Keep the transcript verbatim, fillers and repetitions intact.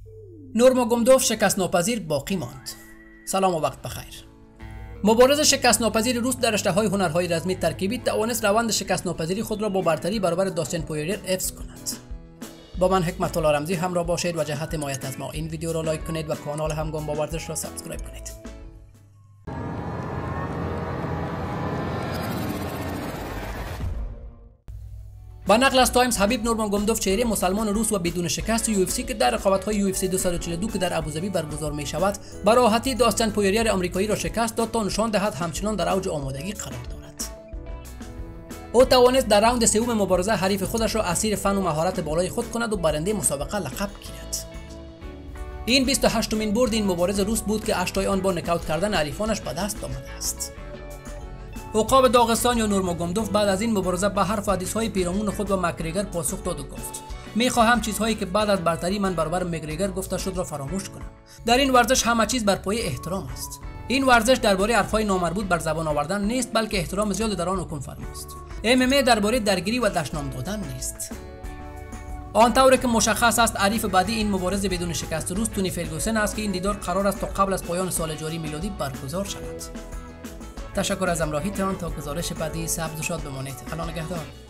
نورماگومدوف شکست ناپذیر باقی ماند. سلام و وقت بخیر. مبارز شکست ناپذیر روس در رشته‌های هنرهای رزمی ترکیبی توانست روند شکست ناپذیری خود را با برتری برابر داستین پویریر حفظ کند. با من حکمت الله رمزی همراه باشید و جهت حمایت از ما این ویدیو را لایک کنید و کانال همگام با ورزش را سابسکرایب کنید. با نقل از تایمز، حبیب نورماگومدوف چهره مسلمان روس و بدون شکست یو اف سی که در رقابت‌های یو اف سی دویست و چهل و دو که در ابوظبی برگزار می‌شود، به راحتی داستین پویریر آمریکایی را شکست داد تا نشان دهد همچنان در اوج آمادگی قرار دارد. او توانست در راوند سوم مبارزه حریف خودش را اسیر فن و مهارت بالای خود کند و برنده مسابقه لقب گیرد. این بیست و هشتمین برد این مبارز روس بود که هشتای آن با نکاوت کردن حریفانش به دست آمده است. عقاب داغستان یا نورماگومدوف بعد از این مبارزه به حرف و حدیث‌های پیرامون خود و مک‌گریگر پاسخ داد و گفت: می‌خواهم چیزهایی که بعد از برتری من برابر مک‌گریگر گفته شد را فراموش کنم. در این ورزش همه چیز بر پایه احترام است. این ورزش درباره حرف‌های نامربوط بر زبان آوردن نیست، بلکه احترام زیاد در آن حکم فرماست. ام ام ای درباره درگیری و دشنام دادن نیست. آنطوری که مشخص است حریف بعدی این مبارز بدون شکست روس تونی فرگوسن است که این دیدار قرار است تا قبل از پایان سال جاری میلادی برگزار شود. تشکر از همراهیتان. تا گزارش بعدی سبز و شاد بمانید. خدا نگهدار.